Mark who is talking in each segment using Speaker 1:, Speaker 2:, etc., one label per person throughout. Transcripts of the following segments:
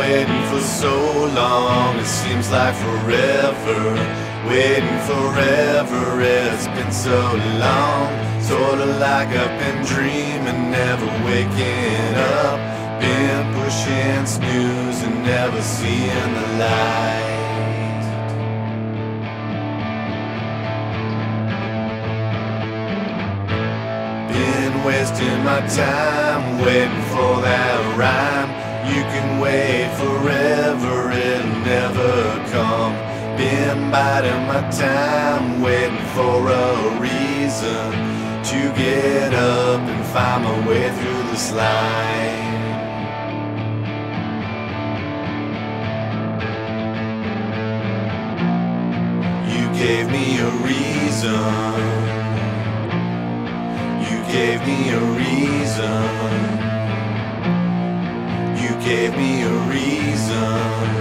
Speaker 1: waiting for so long, it seems like forever. Waiting forever, it's been so long. Sorta like I've been dreaming, never waking up. Been pushing snooze and never seeing the light. Been wasting my time, waiting for that rhyme. You can wait forever, it'll never come. Been biding my time, waiting for a reason to get up and find my way through this line. You gave me a reason. You gave me a reason. You gave me a reason.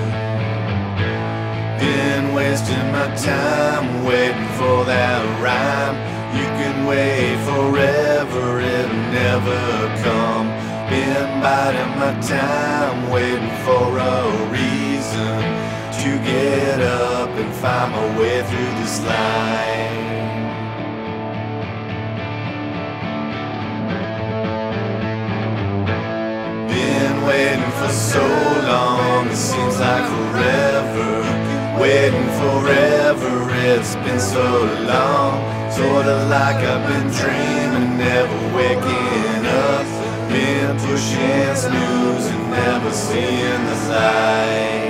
Speaker 1: Been wasting my time, waiting for that rhyme. You can wait forever, it'll never come. Been biding my time, waiting for a reason to get up and find my way through this line. Been waiting for so long, it seems like forever. Waiting forever, it's been so long. Sorta like I've been dreaming, never waking up. Been pushing snooze and never seeing the light.